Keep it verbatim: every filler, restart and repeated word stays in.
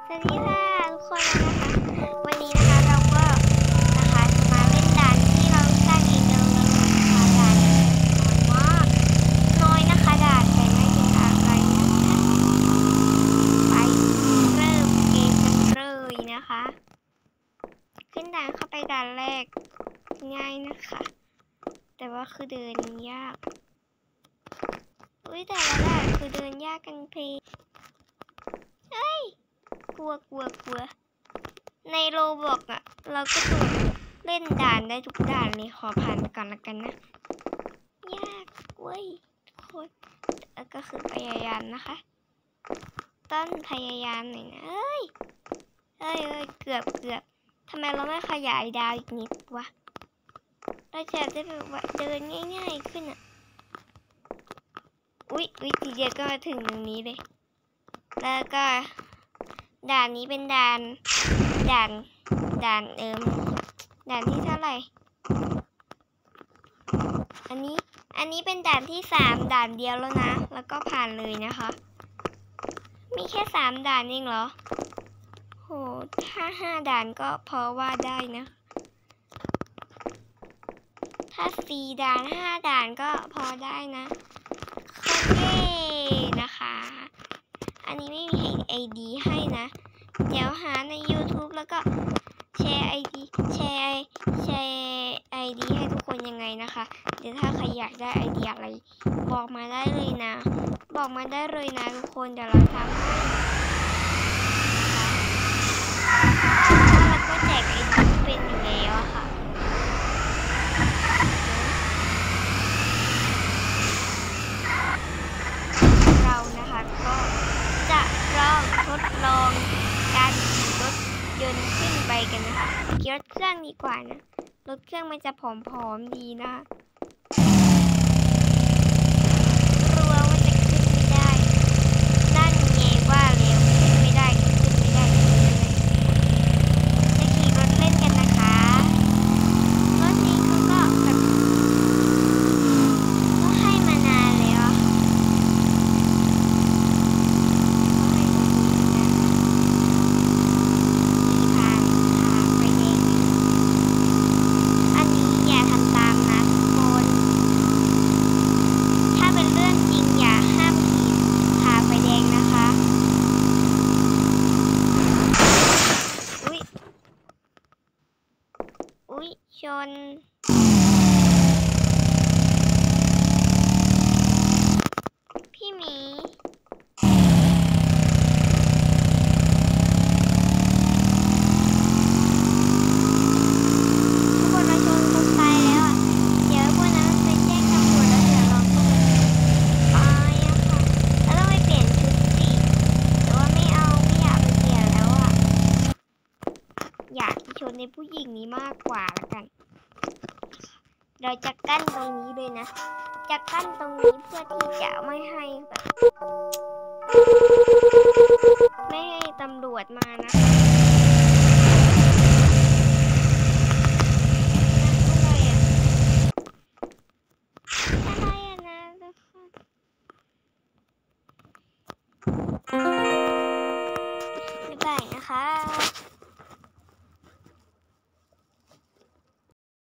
สวัสดีค่ะทุกคนนะคะวันนี้นะคะเราก็นะคะจะมาเล่นด่านที่เราสร้างเองเลยนะคะด่านน้อยมากน้อยนะคะด่านแต่ไม่เป็นอะไรนะคะไปเริ่มเกมกันเลยนะคะขึ้นด่านเข้าไปด่านแรกง่ายนะคะแต่ว่าคือเดินยากอุ้ยแต่ละด่านคือเดินยากกันเพลเฮ้ยกลัวกลัวกลัวในโรบอกอะเราก็ตัวเล่นด่านได้ทุกด่านเลยขอผ่านก่อนละกันนะยากเว้ยทุกคนก็คือพยายามนะคะต้นพยายามหน่อยนะเอ้ยเอ้ยเอ้ยเกือบเกือบทำไมเราไม่ขยายดาวอีกนิดวะเราจะได้แบบว่าเดินง่ายๆขึ้นอะอุ๊ยอุ๊ยทีเดียวก็มาถึงตรงนี้เลยแล้วก็ด่านนี้เป็นด่านด่านด่านเอิมด่านที่เท่าไหร่อันนี้อันนี้เป็นด่านที่สามด่านเดียวแล้วนะแล้วก็ผ่านเลยนะคะมีแค่สามด่านเองเหรอโหถ้าห้าด่านก็พอว่าได้นะถ้าสี่ด่านห้าด่านก็พอได้นะโอเคนะคะอันนี้ไม่มีไอดีให้นะเดี๋ยวหาใน YouTube แล้วก็แชร์ไอดีแชร์แชร์ไอดีให้ทุกคนยังไงนะคะเดี๋ยวถ้าใครอยากได้ไอเดียอะไรบอกมาได้เลยนะบอกมาได้เลยนะทุกคนเดี๋ยวเราทำให้แล้วก็แจกไอดีเป็นอยู่แล้วค่ะเรานะคะก็จะลองทดลองการขี่รถยนต์ขึ้นไปกันนะคะขี่รถเครื่องดีกว่านะรถเครื่องมันจะผอมๆดีนะกลัวว่าจะขึ้นไม่ได้นั่นไงว่าแล้วขึ้นไม่ได้ขึ้นไม่ได้จะขี่รถเล่นกันนะคะรถนี้เขาก็แบบก็ให้มานานแล้วชนพี่หมีทุกคนมาชนคนตายแล้วอ่ะเดี๋ยวพวกนั้นไปแจ้งตำรวจแล้วเดี๋ยวเราก็ตายอะค่ะแล้วต้องไปเปลี่ยนชุดสิแต่ว่าไม่เอาไม่อยากไปเปลี่ยนแล้วอ่ะอยากชนในผู้หญิงนี้มากกว่าละกันเราจะกั้นตรงนี้เลยนะจะกั้นตรงนี้เพื่อที่จะไม่ให้แบบไม่ให้ตำรวจมานะคะ